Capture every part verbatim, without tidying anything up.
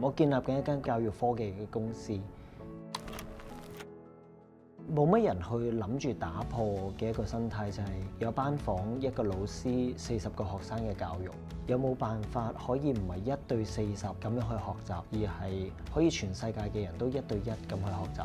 我建立緊一間教育科技嘅公司。冇乜人去諗住打破嘅一個生態，就係有班房一個老師四十個學生嘅教育，有冇辦法可以唔係一對四十咁樣去學習，而係可以全世界嘅人都一對一咁去學習？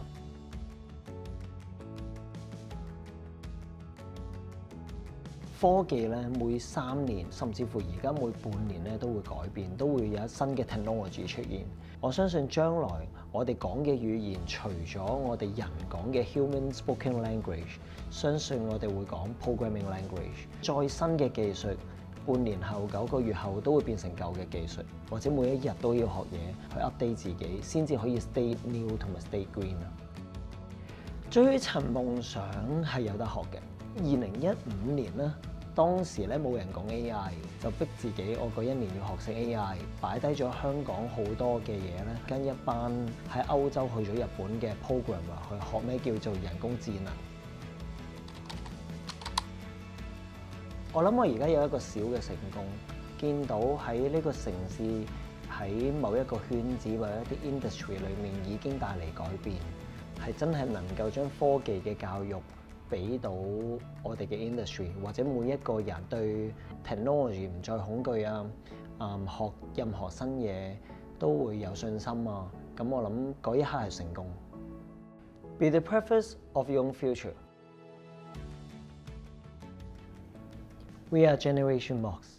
科技咧每三年，甚至乎而家每半年咧都會改變，都會有新嘅 technology 出現。我相信將來我哋講嘅語言，除咗我哋人講嘅 human spoken language， 相信我哋會講 programming language。再新嘅技術，半年後、九個月後都會變成舊嘅技術，或者每一日都要學嘢去 update 自己，先至可以 stay new 同埋 stay green 啊！追尋夢想係有得學嘅。二零一五年咧，當時咧冇人講 A I， 就逼自己我嗰一年要學識 A I， 擺低咗香港好多嘅嘢咧，跟一班喺歐洲去咗日本嘅 programmer 去學咩叫做人工智能。我諗我而家有一個小嘅成功，見到喺呢個城市喺某一個圈子或者一啲 industry 裏面已經帶嚟改變，係真係能夠將科技嘅教育俾到我哋嘅 industry， 或者每一個人對 technology 唔再恐懼啊，嗯，學任何新嘢都會有信心啊。咁我諗嗰一刻係成功。Be the preface of your own future. We are Generation Mox.